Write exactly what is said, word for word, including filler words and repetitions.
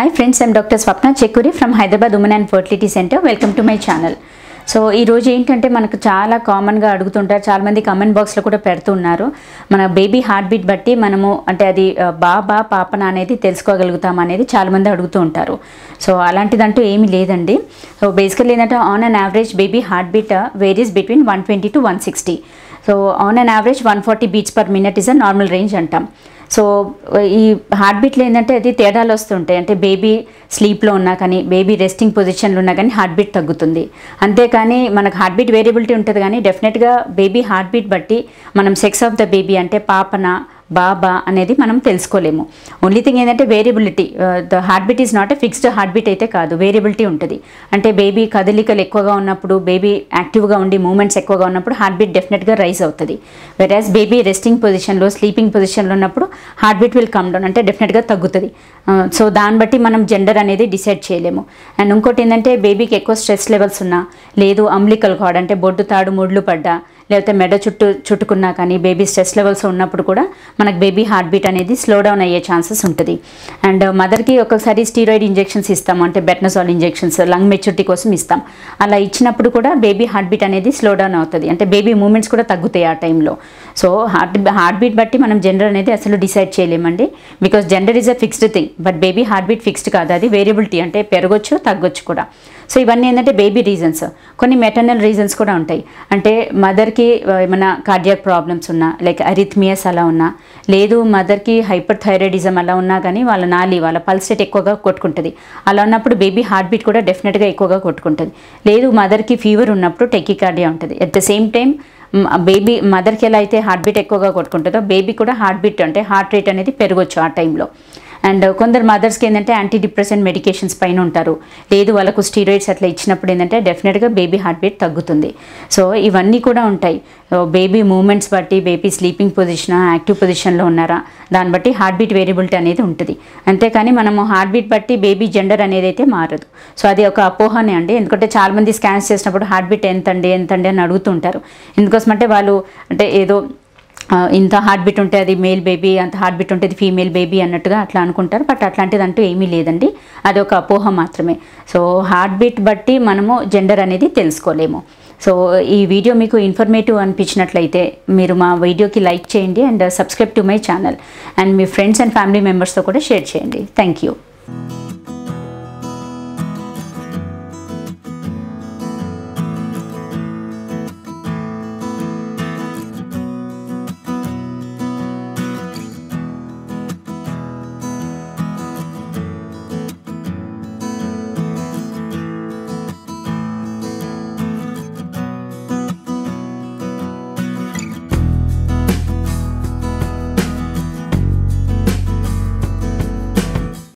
Hi friends, I am Doctor Swapna Chekuri from Hyderabad Women and Fertility Center. Welcome to my channel. So ఈ రోజు ఏంటంటే మనకు చాలా కామన్గా అడుగుతుంటారు, చాలామంది కమెంట్ బాక్స్లో కూడా పెడుతున్నారు. మన బేబీ హార్ట్ బీట్ బట్టి మనము అంటే అది బాబా పాపన అనేది తెలుసుకోగలుగుతాం అనేది చాలామంది అడుగుతూ ఉంటారు. సో అలాంటిదంటూ ఏమీ లేదండి. సో బేసికల్లీ ఏంటంటే on an average baby heart beat varies between one twenty to one sixty. So on an average one forty beats per minute is a normal range అంటాం. సో ఈ హార్ట్ బీట్లో ఏంటంటే అది తేడాలు వస్తుంటాయి. అంటే బేబీ స్లీప్లో ఉన్నా కానీ, బేబీ రెస్టింగ్ పొజిషన్లో ఉన్నా కానీ హార్ట్ బీట్ తగ్గుతుంది. అంతేకాని మనకు హార్ట్ బీట్ వేరియబిలిటీ ఉంటుంది, కానీ డెఫినెట్గా బేబీ హార్ట్ బీట్ బట్టి మనం సెక్స్ ఆఫ్ ద బేబీ అంటే పాపన బాబా అనేది మనం తెలుసుకోలేము. ఓన్లీ థింగ్ ఏంటంటే variability. The heart beat is not a fixed heart beat అయితే కాదు, వేరియబిలిటీ ఉంటుంది. అంటే బేబీ కదలికలు ఎక్కువగా ఉన్నప్పుడు, బేబీ యాక్టివ్గా ఉండి మూమెంట్స్ ఎక్కువగా ఉన్నప్పుడు హార్ట్ బీట్ డెఫినెట్గా రైజ్ అవుతుంది. వెరాజ్ బేబీ రెస్టింగ్ పొజిషన్లో, స్లీపింగ్ పొజిషన్లో ఉన్నప్పుడు heart beat will come down, అంటే డెఫినెట్గా తగ్గుతుంది. సో దాన్ని బట్టి మనం జెండర్ అనేది డిసైడ్ చేయలేము. అండ్ ఇంకోటి ఏంటంటే బేబీకి ఎక్కువ స్ట్రెస్ లెవెల్స్ ఉన్నా, లేదు అంబ్లికల్ కార్డ్ అంటే బొడ్డు తాడు ముడ్లు పడ్డా, లేకపోతే మెడ చుట్టూ చుట్టుకున్నా కానీ బేబీ స్ట్రెస్ లెవెల్స్ ఉన్నప్పుడు కూడా మనకు బేబీ హార్ట్ బీట్ అనేది స్లో డౌన్ అయ్యే ఛాన్సెస్ ఉంటుంది. అండ్ మదర్కి ఒక్కొక్కసారి స్టీరాయిడ్ ఇంజెక్షన్స్ ఇస్తాము, అంటే బెట్నజాల్ ఇంజెక్షన్స్ లంగ్ మెచ్యూరిటీ కోసం ఇస్తాం. అలా ఇచ్చినప్పుడు కూడా బేబీ హార్ట్ బీట్ అనేది స్లో డౌన్ అవుతుంది, అంటే బేబీ మూమెంట్స్ కూడా తగ్గుతాయి ఆ టైంలో. సో హార్ట్ హార్ట్ బీట్ బట్టి మనం జెండర్ అనేది అసలు డిసైడ్ చేయలేమండి. Because gender is a fixed thing, but baby heart beat fixed కాదు, అది వేరియబిలిటీ, అంటే పెరగొచ్చు తగ్గొచ్చు కూడా. సో ఇవన్నీ ఏంటంటే బేబీ రీజన్స్. కొన్ని మెటర్నల్ రీజన్స్ కూడా ఉంటాయి. అంటే మదర్కి ఏమైనా కార్డియాక్ ప్రాబ్లమ్స్ ఉన్నా, లైక్ అరిథ్మియస్ అలా ఉన్నా, లేదు మదర్కి హైపర్ థైరాయిడిజం అలా ఉన్నా కానీ వాళ్ళ నాలి వాళ్ళ పల్స్ రేట్ ఎక్కువగా కొట్టుకుంటుంది. అలా ఉన్నప్పుడు బేబీ హార్ట్ బీట్ కూడా డెఫినెట్గా ఎక్కువగా కొట్టుకుంటుంది. లేదు మదర్కి ఫీవర్ ఉన్నప్పుడు టెకికార్డియా ఉంటుంది. At the same time baby మదర్కి ఎలా అయితే హార్ట్ బీట్ ఎక్కువగా కొట్టుకుంటుందో బేబీ కూడా హార్ట్ బీట్ అంటే హార్ట్ రేట్ అనేది పెరగొచ్చు ఆ టైంలో. అండ్ కొందరు మదర్స్కి ఏంటంటే యాంటీ డిప్రెసెంట్ మెడికేషన్స్ పైన ఉంటారు, లేదు వాళ్ళకు స్టీరాయిడ్స్ అట్లా ఇచ్చినప్పుడు ఏంటంటే డెఫినెట్గా బేబీ హార్ట్ బీట్ తగ్గుతుంది. సో ఇవన్నీ కూడా ఉంటాయి. బేబీ మూమెంట్స్ బట్టి, బేబీ స్లీపింగ్ పొజిషన్, యాక్టివ్ పొజిషన్లో ఉన్నారా, దాన్ని బట్టి హార్ట్ బీట్ వేరియబిలిటీ అనేది ఉంటుంది. అంతేకాని మనము హార్ట్ బీట్ బట్టి బేబీ జెండర్ అనేది అయితే మారదు. సో అది ఒక అపోహనే అండి. ఎందుకంటే చాలామంది స్కాన్స్ చేసినప్పుడు హార్ట్ బీట్ ఎంతండి ఎంతండి అని అడుగుతుంటారు. ఎందుకోసం అంటే వాళ్ళు అంటే ఏదో ఇంత హార్ట్ బీట్ ఉంటే అది మేల్ బేబీ, అంత హార్ట్ బీట్ ఉంటే అది ఫీమేల్ బేబీ అన్నట్టుగా అట్లా అనుకుంటారు. బట్ అట్లాంటిది అంటూ ఏమీ లేదండి, అది ఒక అపోహ మాత్రమే. సో హార్ట్ బీట్ బట్టి మనము జెండర్ అనేది తెలుసుకోలేము. సో ఈ వీడియో మీకు ఇన్ఫర్మేటివ్ అనిపించినట్లయితే మీరు మా వీడియోకి లైక్ చేయండి and subscribe to my channel. And మీ ఫ్రెండ్స్ అండ్ ఫ్యామిలీ మెంబర్స్తో కూడా షేర్ చేయండి. Thank you.